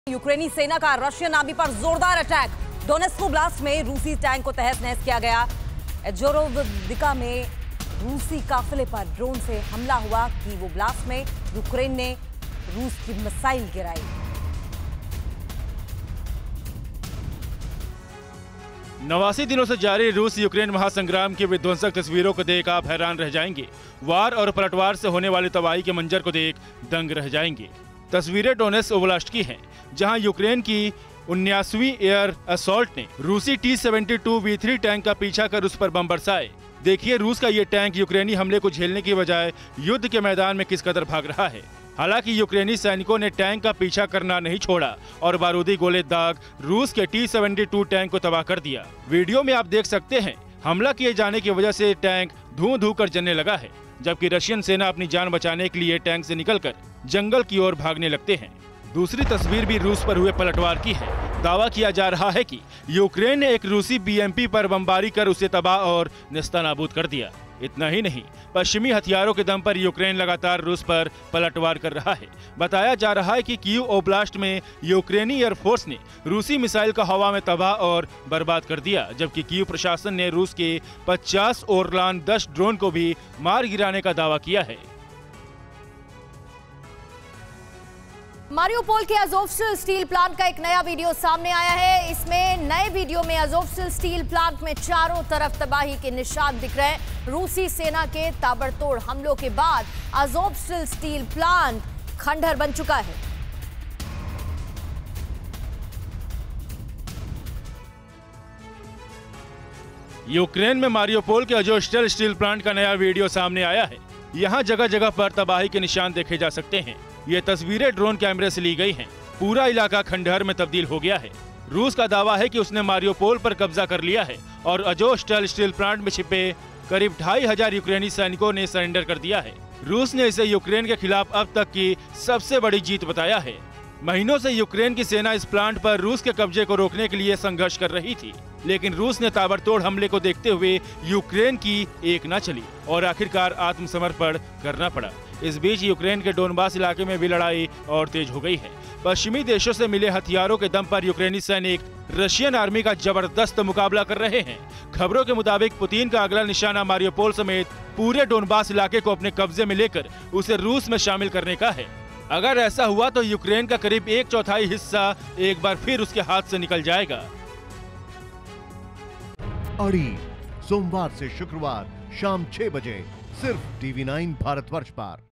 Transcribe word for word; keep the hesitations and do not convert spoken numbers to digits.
यूक्रेनी सेना का रशियन आर्मी पर जोरदार अटैक। डोनेस्को ब्लास्ट में रूसी टैंक को तहस नहस किया गया। एजोरोवदिका में रूसी काफिले पर ड्रोन से हमला हुआ कि वो ब्लास्ट में यूक्रेन ने रूस की मिसाइल गिराई। नवासी दिनों से जारी रूस यूक्रेन महासंग्राम की विध्वंसक तस्वीरों को देख आप हैरान रह जाएंगे। वार और पलटवार से होने वाली तबाही के मंजर को देख दंग रह जाएंगे। तस्वीरें डोनेट्स्क ओब्लास्ट की हैं, जहां यूक्रेन की उन्यासवीं एयर असॉल्ट ने रूसी T seventy two V three tank का पीछा कर उस पर बम बरसाए। देखिए रूस का ये टैंक यूक्रेनी हमले को झेलने की बजाय युद्ध के मैदान में किस कदर भाग रहा है। हालांकि यूक्रेनी सैनिकों ने टैंक का पीछा करना नहीं छोड़ा और बारूदी गोले दाग रूस के टी सेवेंटी टू टैंक को तबाह कर दिया। वीडियो में आप देख सकते हैं हमला किए जाने की वजह से टैंक धुआं धू कर जलने लगा है, जबकि रशियन सेना अपनी जान बचाने के लिए टैंक से निकलकर जंगल की ओर भागने लगते हैं। दूसरी तस्वीर भी रूस पर हुए पलटवार की है। दावा किया जा रहा है कि यूक्रेन ने एक रूसी बी एम पी पर बमबारी कर उसे तबाह और नेस्तनाबूद कर दिया। इतना ही नहीं, पश्चिमी हथियारों के दम पर यूक्रेन लगातार रूस पर पलटवार कर रहा है। बताया जा रहा है कि कीव ओब्लास्ट में यूक्रेनी एयरफोर्स ने रूसी मिसाइल का हवा में तबाह और बर्बाद कर दिया, जबकि कीव प्रशासन ने रूस के पचास ओरलान दस ड्रोन को भी मार गिराने का दावा किया है। मारियोपोल के अज़ोवस्टल स्टील प्लांट का एक नया वीडियो सामने आया है। इसमें नए वीडियो में अज़ोवस्टल स्टील प्लांट में चारों तरफ तबाही के निशान दिख रहे हैं। रूसी सेना के ताबड़तोड़ हमलों के बाद अज़ोवस्टल स्टील प्लांट खंडहर बन चुका है। यूक्रेन में मारियोपोल के अज़ोवस्टल स्टील प्लांट का नया वीडियो सामने आया है। यहाँ जगह जगह पर तबाही के निशान देखे जा सकते हैं। ये तस्वीरें ड्रोन कैमरे से ली गई हैं। पूरा इलाका खंडहर में तब्दील हो गया है। रूस का दावा है कि उसने मारियोपोल पर कब्जा कर लिया है और अज़ोवस्टल स्टील प्लांट में छिपे करीब ढाई हजार यूक्रेनी सैनिकों ने सरेंडर कर दिया है। रूस ने इसे यूक्रेन के खिलाफ अब तक की सबसे बड़ी जीत बताया है। महीनों से यूक्रेन की सेना इस प्लांट पर रूस के कब्जे को रोकने के लिए संघर्ष कर रही थी, लेकिन रूस ने ताबड़तोड़ हमले को देखते हुए यूक्रेन की एक न चली और आखिरकार आत्मसमर्पण करना पड़ा। इस बीच यूक्रेन के डोनबास इलाके में भी लड़ाई और तेज हो गई है। पश्चिमी देशों से मिले हथियारों के दम पर यूक्रेनी सैनिक रशियन आर्मी का जबरदस्त मुकाबला कर रहे हैं। खबरों के मुताबिक पुतिन का अगला निशाना मारियोपोल समेत पूरे डोनबास इलाके को अपने कब्जे में लेकर उसे रूस में शामिल करने का है। अगर ऐसा हुआ तो यूक्रेन का करीब एक चौथाई हिस्सा एक बार फिर उसके हाथ से निकल जाएगा। अड़ी सोमवार से शुक्रवार शाम छह बजे सिर्फ टीवी नाइन भारतवर्ष पर।